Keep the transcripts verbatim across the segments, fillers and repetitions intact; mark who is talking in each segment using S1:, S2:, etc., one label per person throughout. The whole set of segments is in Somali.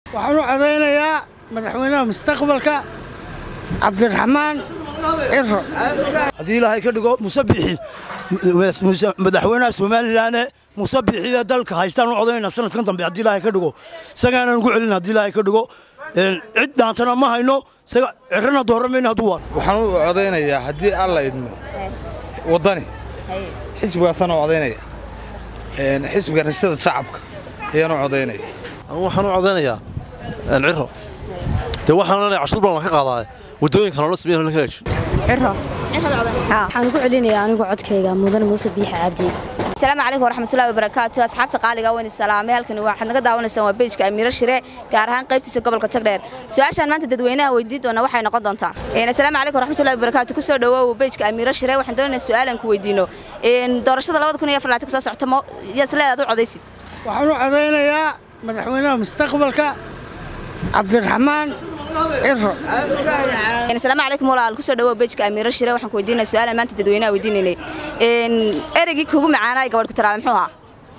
S1: waxaan u cadaynayaa madaxweynaha mustaqbalka Cabdiraxmaan Cirro
S2: hadii ilaahay ka dhigo musabixi madaxweynaha Soomaaliland musabixi dalka haystaan u codaynaa sanadkan dambe hadii ilaahay ka dhigo isagaana ugu celin hadii ilaahay ka dhigo cid daantana ma hayno isaga Cirrona dooramayna haduu waan
S3: waxaan u codaynayaa hadii alla idmo wadani xisbigaasana u codaynaya een xisbiga rashada shacabka ayaan u codaynaya
S4: waxaan u codaynayaa Cirro de waxaan leeyahay cashuur baan ka qaadaa wadooyinka nolol sameeyay la hagaajiyo
S5: Cirro waxaan ugu celinayaa anigu codkayga mudan Muuse Biixi Cabdi السلام عليكم ورحمة الله وبركاته أصحاب تقالي قوين السلام هلكن واحد نقد داون السما بيجك أميرة شراء كارهان قيبتي قبل كتقدر سؤال عشان ما أنت تدوينها ويديد وأنا واحد نقد أنت يعني السلام عليكم ورحمة الله وبركاته كسر دوا وبيجك أميرة شراء واحد دون السؤال إنك ويدينه إن درشة الله تكون يفرع تكسر اعتماد يطلع هذا عديسي
S1: waxaan u cadaynayaa madaxweynaha mustaqbalka Cabdiraxmaan Cirro
S5: يعني السلام عليكم ولا الكسر دوا بيجك أميرة شراء واحد ويدينا سؤال ما أنت تدوينها ويدينه إن أرجع كوجو معانا قبل كتر محوها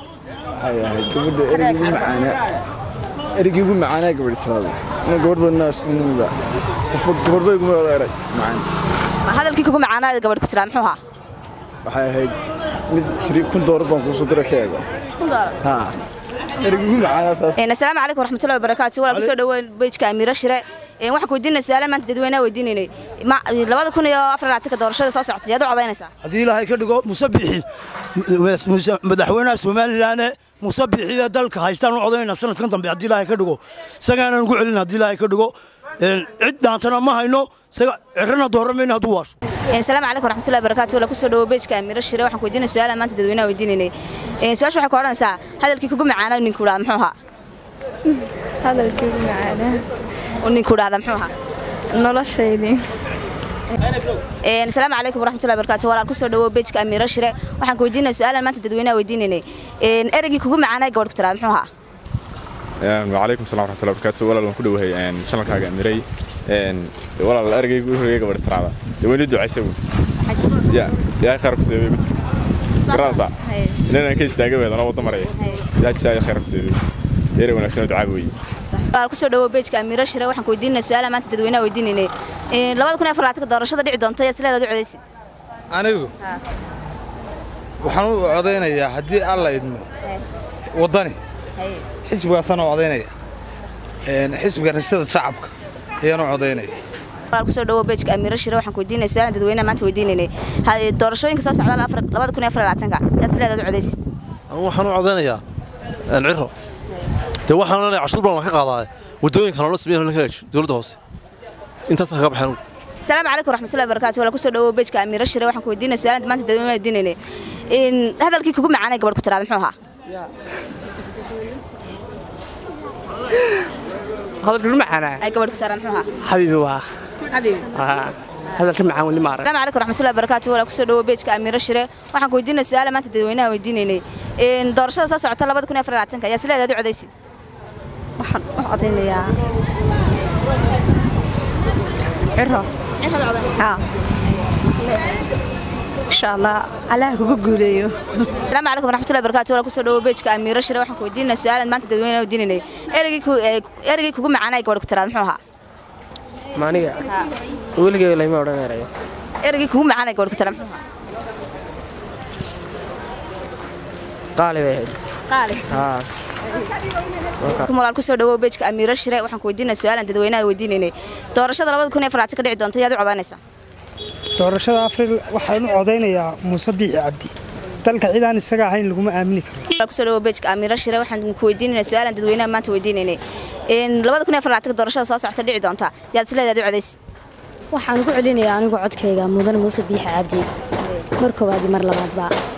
S6: هاي قبل أرجع معانا أرجع معانا قبل كتر أنا قبل الناس من ذا قبل بيجوا غير معانا
S5: هذا الكي كوجو معانا قبل كتر محوها
S6: هاي هاي تري كن دور بنقول صدرك كذا
S5: كن دور
S6: ها أرجع معانا فاس
S5: السلام عليكم ورحمة الله وبركاته ولا كسر دوا بيجك أميرة شراء waxaan weydiinay su'aalo maanta dadweynaha weydiinay ma labada kun iyo afar iyo labaatan doorashada soo socotay aad u codaynaysaa
S2: hadii ilaahay ka dhigo musabixi madaxweynaha Soomaaliland musabixi dalka haystaan u codaynaa sanadkan dambe hadii ilaahay ka dhigo isagaana ugu celin hadii ilaahay ka dhigo cid daantana ma hayno isaga Cirrona dooramayna haduu waan
S5: السلام عليكم ورحمة الله وبركاته ولا كسر دوا بيجك أميرة شراء waxaan weydiinay su'aalo maanta dadweynaha weydiinay su'aasha waxay ku oranaysaa hadalkii kugu macaanaa ninku raad maxuuha
S7: hadalkii kugu macaanaa
S5: ونكون هذا محوها
S7: نلا شيء
S5: السلام عليكم ورحمة الله وبركاته ولا كسر دوا بيجك أميرة شراء waxaan ku weydiinay su'aalo maanta dadweynaha weydiinay in erigi kugu macaanaa gabadh ku tiraad maxuuha
S8: een waalaikum salaam ورحمة الله وبركاته walaal waan ku dhawahay een channelkaaga Amiray een walaal erigi guriga gabadh tiraada dadweynaha ducaysan ya ya khayr ku sameeyay gutur raasa inaan ka istaaga weedana wada maray ya jisay khayr ku sameeyay deere wanaagsan ducaa weey
S5: walaal ku soo dhawo page-ka Amiray Shire waxaan ku weydiinay su'aalo maanta dadweynaha weydiinay in labada kun iyo afar iyo labaatan doorashada dhici doonta ee sileeda codeysi
S3: anigu waxaan u codaynayaa hadii alla idmo wadani xisbigaasana u codaynaya een xisbiga rashada shacabka ayaan u codaynaya
S5: walaal ku soo dhawo page-ka Amiray Shire waxaan ku weydiinay su'aalo dadweynaha maanta weydiinay doorashooyinka soo socda labada kun iyo afar iyo labaatan ee sileeda codeysi
S4: waxaan u codaynayaa Cirro de waxaan leeyahay cashuur baan ka qaadaa wadooyinka nolol sameeyay la hagaajiyo dawladda hoose intaas ka baxaan
S5: السلام عليكم ورحمة الله وبركاته ولا كسر دوا بيجك أميرة شراء waxaan ku weydiinay su'aalo maanta dadweynaha weydiinay in hadalkii kugu macaanay gabadh ku tiraad maxuuha
S9: hadalkii kugu macaanay
S5: ay gabadh ku tiraad maxuuha
S9: حبيبي waa
S5: حبيبي
S9: ها hadalkii macaan wali maar
S5: السلام عليكم ورحمة الله وبركاته ولا كسر دوا بيجك أميرة شراء waxaan ku weydiinay su'aalo maanta dadweynaha weydiinay in doorashada soo socota labada kun iyo afar iyo labaatan ayaa sileeda codeysi
S7: waxaan u codaynayaa Cirro ها إن شاء الله على كوجو جوليو
S5: السلام عليكم ورحمة الله وبركاته ولا كسر دوا بيجك أميرة شراء waxaan ku weydiinay su'aalo maanta dadweynaha weydiinay erigi ku erigi kugu macaanay gabadh ku tiraad maxuuha
S9: maaniga weligeey la ima odhanayo
S5: erigi kugu macaanay gabadh ku tiraad maxuuha
S9: qaali way
S5: qaali
S9: ha
S5: walaal ku soo dhawo page-ka Amiray Shire waxaan ku weydiinay su'aalo dadweynaha weydiinay doorashada labada kun iyo afar iyo labaatan ka dhici doonta yaad u codaynaysaa
S1: doorashada Afriil waxaan u codaynayaa Muuse Biixi Cabdi dalka cid aan isaga ahayn lagu ma aamini karo
S5: walaal ku soo dhawo page-ka Amiray Shire waxaan ku weydiinay su'aalo dadweynaha maanta weydiinay in labada kun iyo afar iyo labaatan doorashada soo socota dhici doonta yaad sileedaad u codaysi
S7: waxaan ugu celinayaa anigu codkayga mudan Muuse Biixi Cabdi mar koowaad mar labaadba